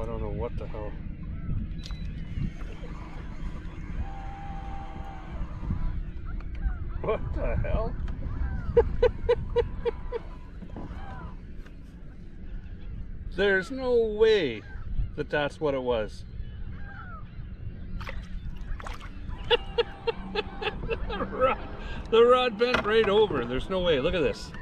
I don't know what the hell. What the hell? There's no way that that's what it was. The rod bent right over. There's no way. Look at this.